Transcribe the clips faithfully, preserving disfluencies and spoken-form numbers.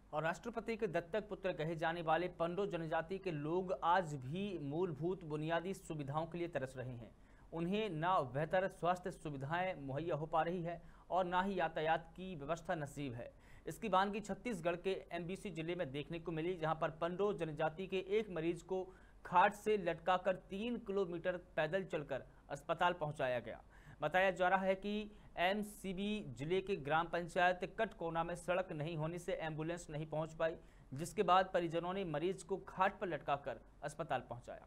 और राष्ट्रपति के दत्तक पुत्र कहे जाने वाले पंडो जनजाति के लोग आज भी मूलभूत बुनियादी सुविधाओं के लिए तरस रहे हैं। उन्हें न बेहतर स्वास्थ्य सुविधाएं मुहैया हो पा रही है और न ही यातायात की व्यवस्था नसीब है। इसकी बानगी छत्तीसगढ़ के एमबीसी जिले में देखने को मिली, जहां पर पंडो जनजाति के एक मरीज को खाट से लटकाकर तीन किलोमीटर पैदल चलकर अस्पताल पहुंचाया गया। बताया जा रहा है कि एमसीबी जिले के ग्राम पंचायत कटकोना में सड़क नहीं होने से एम्बुलेंस नहीं पहुंच पाई, जिसके बाद परिजनों ने मरीज को खाट पर लटकाकर अस्पताल पहुंचाया।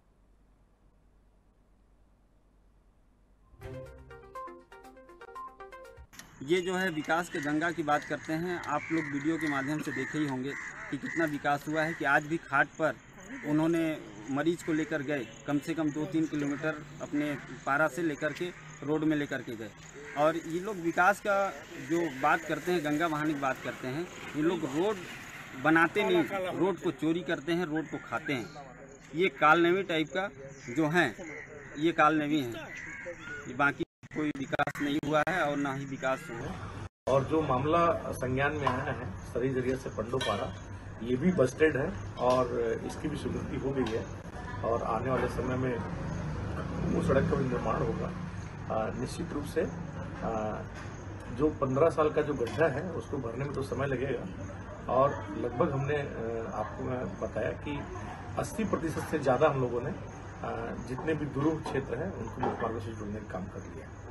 ये जो है विकास के गंगा की बात करते हैं। आप लोग वीडियो के माध्यम से देखे ही होंगे कि कितना विकास हुआ है कि आज भी खाट पर उन्होंने मरीज को लेकर गए, कम से कम दो तीन किलोमीटर अपने पारा से लेकर के रोड में लेकर के गए। और ये लोग विकास का जो बात करते हैं, गंगा बहाने की बात करते हैं, ये लोग रोड बनाते नहीं, रोड को चोरी करते हैं, रोड को खाते हैं। ये कालनेवी टाइप का जो है, ये कालनेवी है, ये बाकी कोई विकास नहीं हुआ है और ना ही विकास हुआ। और जो मामला संज्ञान में आया है सरी जरिया से पंडोपारा, ये भी बस्टेड है और इसकी भी स्वीकृति हो गई है और आने वाले समय में वो सड़क का भी निर्माण होगा। निश्चित रूप से आ, जो पंद्रह साल का जो गड्ढा है उसको भरने में तो समय लगेगा और लगभग हमने आपको मैं बताया कि अस्सी प्रतिशत से ज़्यादा हम लोगों ने आ, जितने भी दुर्गम क्षेत्र हैं उनको मुख्य मार्गों से जुड़ने का काम कर लिया।